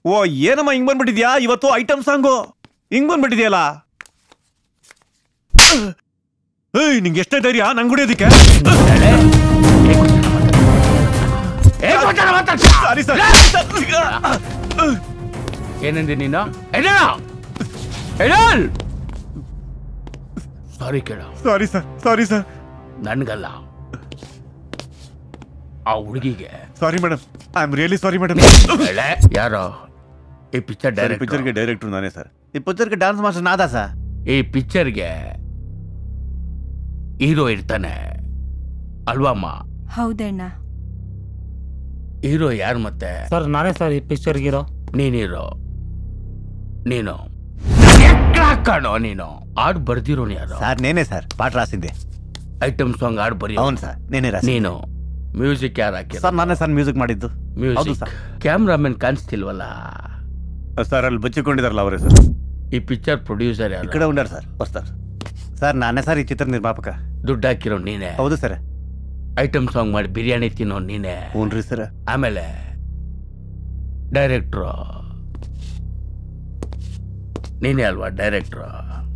ಓ ಏನಮ್ಮ ಹಿಂಗ್ ಬಂದ್ಬಿಟ್ಟಿದ್ಯಾ ಇವತ್ತು ಐಟಮ್ ಸಾಂಗು ಹಿಂಗ್ ಬಂದ್ಬಿಟ್ಟಿದ್ಯಲ್ಲ ಏಯ್ ನಿಂಗೆ ಎಷ್ಟೇ ಧೈರ್ಯ ನಂಗೆ ಕುಡಿಯೋದಿಕ್ಕೆ ಏನಂದಿ ನೀನು ಸಾರಿ ಕೇಳ ಸಾರಿ ಸರ್ ಸಾರಿ ಸರ್ ನನ್ಗಲ್ಲ ಆ ಹುಡುಗಿಗೆ sorry madam I am really sorry madam ಯಾರೋ ಈ ಪಿಕ್ಚರ್ಗೆ ಡೈರೆಕ್ಟರ್ ನಾನೇ ಸರ್ ಈ ಪಿಕ್ಚರ್ಗೆ ಡಾನ್ಸ್ ಮಾಸ್ಟರ್ ನಾದಾ ಸರ್ ಈ ಪಿಕ್ಚರ್ಗೆ ಹೀರೋ ಇರ್ತಾನೆ ಅಲ್ವಮ್ಮ ಹೌದಣ್ಣ ಹೀರೋ ಯಾರು ಮತ್ತೆ ಸರ್ ನಾನೇ ಸರ್ ಈ ಪಿಕ್ಚರ್ಗೆ ಹೀರೋ ನೀನಿರೋ ನೀನು ಕಾಣೋ ನೀನು ಹಾಡು ಬರ್ದಿರೋನು ಯಾರು ಸರ್ ನೇನೆ ಸರ್ ಪಾಠ ರಾಸಿದ್ದೆ ಐಟಮ್ ಸಾಂಗ್ ಹಾಡು ಬರೀ అవును ಸರ್ ನೇನೆ ರಾಸಿ ನೀನು ಮ್ಯೂಸಿಕ್ ಯಾರು ಹಾಕಿ ಸರ್ ನಾನೇ ಸರ್ ಮ್ಯೂಸಿಕ್ ಮಾಡಿದ್ದು ಮ್ಯೂಸಿಕ್ ಕ್ಯಾಮ್ರಾಮನ್ ಕಾಣಿಸ್ತಿಲ್ವಲ್ಲ ಸರ್ ಅಲ್ಲಿ ಬಚ್ಚಿಕೊಂಡಿದಾರಲ್ಲ ಅವರೇ ಸರ್ ಈ ಪಿಕ್ಚರ್ ಪ್ರೊಡ್ಯೂಸರ್ ಯಾರು ಈ ಕಡೆ ಉಂಡಾರ ಸರ್ ವಸ್ತಾರ ಸರ್ ನಾನೇ ಸರ್ ಈ ಚಿತ್ರ ನಿರ್ಮಾಪಕ ದುಡ್ಡು ಹಾಕಿರೋ ನೀನೆ ಹೌದು ಸರ್ ಐಟಮ್ ಸಾಂಗ್ ಮಾಡಿ ಬಿರಿಯಾನಿ ತಿನ್ನೋ ನೀನೆ ಹ್ಞೂನ್ರಿ ಸರ್ ಆಮೇಲೆ ಡೈರೆಕ್ಟ್ರು ನೀನೇ ಅಲ್ವಾ ಡೈರೆಕ್ಟ್ರು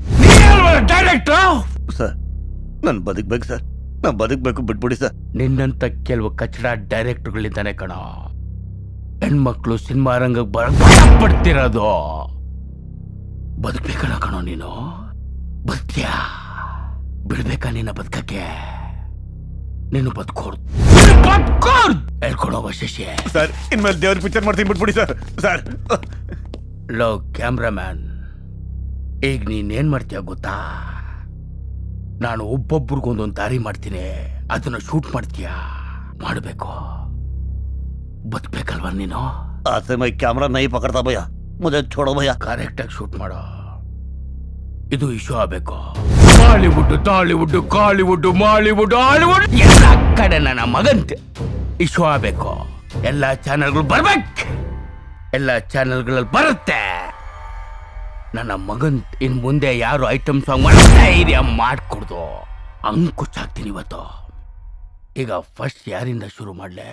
ಸರ್ ನಾನು ಬದುಕ್ಬೇಕು ಸರ್ ನಾನು ಬದುಕ್ಬೇಕು ಬಿಟ್ಬಿಡಿ ಸರ್ ನಿನ್ನಂತ ಕೆಲವು ಕಚ್ಚಡ ಡೈರೆಕ್ಟರ್ಗಳಿದ್ದಾನೆ ಕಣೋ ಹೆಣ್ಮಕ್ಳು ಸಿನಿಮಾ ರಂಗಕ್ಕೆ ಪಡ್ತಿರೋದು ಬದುಕ್ಬೇಕಲ್ಲ ಕಣೋ ನೀನು ಬದುಕ್ಯಾ ಬಿಡ್ಬೇಕಾ ನಿನ್ನ ಬದುಕಕ್ಕೆ ನೀನು ಬದುಕೋರ್ದು ಹೇಳ್ಕೊಡೋವ ಶಶಿ ಸರ್ ಇನ್ಮೇಲೆ ದೇವ್ರ ಪಿಕ್ಚರ್ ಮಾಡ್ತೀನಿ ಬಿಟ್ಬಿಡಿ ಸರ್ ಸರ್ ಲೋ ಕ್ಯಾಮ್ರಾಮ್ಯಾನ್ ಈಗ ನೀನೇನ್ ಮಾಡ್ತೀಯ ಗೊತ್ತಾ ನಾನು ಒಬ್ಬೊಬ್ರಿಗೊಂದೊಂದು ದಾರಿ ಮಾಡ್ತೀನಿ ಅದನ್ನ ಶೂಟ್ ಮಾಡ್ತೀಯ ಮಾಡಬೇಕು ಬದುಕ್ಬೇಕಲ್ವಾ ನೀನು ಆಸೆ ಮೈ ಕ್ಯಾಮ್ರಾ ನೈ ಪಕಡ್ತಾ ಭಯ ಮುझे छोड़ो ಭಯ ಕರೆಕ್ಟಾಗಿ ಶೂಟ್ ಮಾಡೋ ಇದು ಇಶ್ಯೂ ಆಗಬೇಕು ಬಾಲಿವುಡ್ ಟಾಲಿವುಡ್ ಕಾಲಿವುಡ್ ಮಾಲಿವುಡ್ ಹಾಲಿವುಡ್ ಎಲ್ಲ ಕಡೆ ನನ್ನ ಮಗಂತೆ ಇಶ್ಯೂ ಆಗಬೇಕು ಎಲ್ಲ ಚಾನೆಲ್ಗಳು ಬರ್ಬೇಕು ಎಲ್ಲ ಚಾನೆಲ್ಗಳಲ್ಲಿ ಬರುತ್ತೆ ನನ್ನ ಮಗನ್ ಇನ್ ಮುಂದೆ ಯಾರು ಐಟಮ್ ಸಾಂಗ್ ಮಾಡ್ತಾ ಇದೆಯಾ ಮಾಡ್ಕೊಡ್ದು ಅಂಕುಚಾಗ್ತೀನಿ ಇವತ್ತು ಈಗ ಫಸ್ಟ್ ಯಾರಿಂದ ಶುರು ಮಾಡ್ಲೆ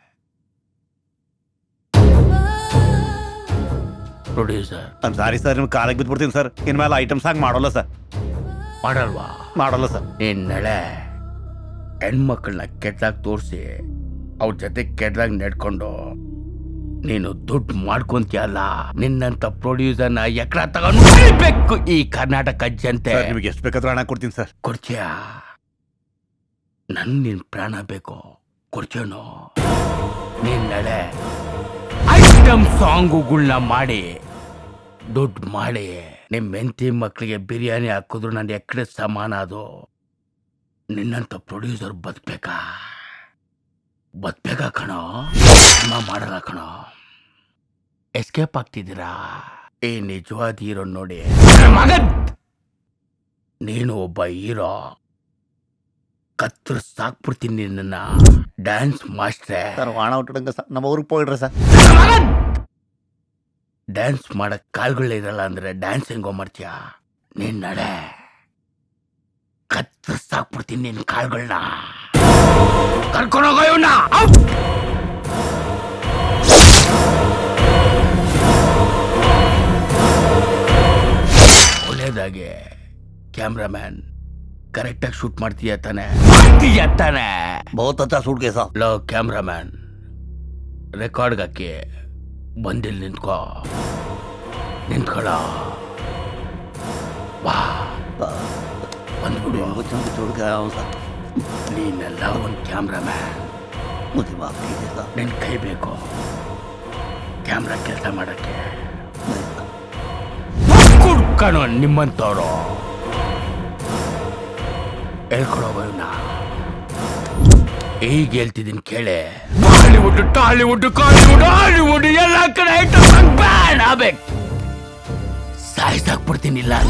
ಪ್ರೊಡ್ಯೂಸರ್ ಸಾರಿ ಸರ್ ನಿಮ್ಗೆ ಕಾಲಿಗೆ ಬಿದ್ಬಿಡ್ತೀನಿ ಸರ್ ಇನ್ಮೇಲೆ ಐಟಮ್ ಸಾಂಗ್ ಮಾಡೋಲ್ಲ ಸರ್ ಮಾಡಲ್ವಾ ಮಾಡೋಲ್ಲ ಸರ್ ನೀನ್ ನಳೆ ಹೆಣ್ಮಕ್ಳನ್ನ ಕೆಟ್ಟದಾಗಿ ತೋರಿಸಿ ಅವ್ರ ಜೊತೆ ಕೆಟ್ಟದಾಗಿ ನಡ್ಕೊಂಡು ನೀನು ದುಡ್ಡು ಮಾಡ್ಕೊಂತೀಯಲ್ಲ ನಿನ್ನಂತ ಪ್ರೊಡ್ಯೂಸರ್ನ ಎಕಡ ತಗೊಂಡು ಈ ಕರ್ನಾಟಕ ಜನತೆ ನಿಮಗೆ ಎಷ್ಟು ಬೇಕಾದ್ರೂ ಹಣ ಕೊಡ್ತೀನಿ ಸರ್ ಕೊಡ್ತೀಯ ನಿನ್ ಪ್ರಾಣ ಬೇಕು ಕೊಡ್ತೀಯನೋ ನೀನ್ ನಡೆ ಐಟಮ್ ಸಾಂಗುಗಳನ್ನ ಮಾಡಿ ದುಡ್ಡು ಮಾಡಿ ನಿಮ್ ಹೆಂಡತಿ ಮಕ್ಕಳಿಗೆ ಬಿರಿಯಾನಿ ಹಾಕಿದ್ರು ನನ್ನ ಎಕಡೆ ಸಮಾನ ಅದು ನಿನ್ನಂತ ಪ್ರೊಡ್ಯೂಸರ್ ಬದುಕ್ಬೇಕಾ ಕಣೋ ಮಾಡಲ್ಲ ಕಣೋ ಎಸ್ಕೇಪ್ ಆಗ್ತಿದ್ದೀರಾ ಈ ನಿಜವಾದ ಹೀರೋ ನೋಡಿ ಮಗನ್ ನೀನು ಒಬ್ಬ ಹೀರೋ ಕತ್ರ ಸಾಕ್ಬಿಡ್ತೀನಿ ನಿನ್ನ ಡ್ಯಾನ್ಸ್ ಮಾಸ್ಟ್ರೇ ವಾಣ ಹುಟ್ಟಂಗ ನಮ್ಮ ಊರಿಗೆ ಹೋಗಿಡ್ರಿ ಸರ್ ಡ್ಯಾನ್ಸ್ ಮಾಡಕ್ ಕಾಲ್ಗಳಿರಲ್ಲ ಅಂದ್ರೆ ಡ್ಯಾನ್ಸ್ ಹೆಂಗೋ ಮಾಡ್ತೀಯ ನೀನ್ ನಡೆ ಕತ್ರ ಸಾಕ್ಬಿಡ್ತೀನಿ ನಿನ್ ಕಾಲ್ಗಳನ್ನ ಕರ್ಕೊಂಡೋಗ ಇವನ್ನ ಒಳ್ಳೇದಾಗಿ ಕ್ಯಾಮ್ರಾಮ್ಯಾನ್ ಕರೆಕ್ಟಾಗಿ ಶೂಟ್ ಮಾಡ್ತೀಯ ತಾನೆ ಬಹುತ್ ಅಚ್ಚಾ ಶೂಟ್ ಕೇಸ ಲೋ ಕ್ಯಾಮ್ರಾಮ್ಯಾನ್ ರೆಕಾರ್ಡ್ಗೆ ಹಾಕಿ ಬಂದಿಲ್ ನಿಂತ್ಕೊಳ್ಳ ಬಾ ಬಂದ್ಬಿಡು ನೀನೆಲ್ಲ ಒಂದು ಕ್ಯಾಮ್ರಾಮ್ಯಾನ್ ನಿನ್ ಕೈ ಬೇಕು ಕ್ಯಾಮ್ರಾ ಕೆಲಸ ಮಾಡಕ್ಕೆ ಕುಡ್ಕಣೋ ನಿಮ್ಮಂತವ್ರು ಹೇಳ್ಕೊಡೋವನ್ನ ಈಗ ಹೇಳ್ತಿದ್ದೀನಿ ಕೇಳೆ ಬಾಲಿವುಡ್ ಟಾಲಿವುಡ್ ಕಾಲಿವುಡ್ ಹಾಲಿವುಡ್ ಎಲ್ಲ ಕಡೆ ಐಟಮ್ ಬ್ಯಾನ್ ಆಗ್ಬೇಕು ಸಾಯಿಸಾಕ್ಬಿಡ್ತೀನಿ ಇಲ್ಲ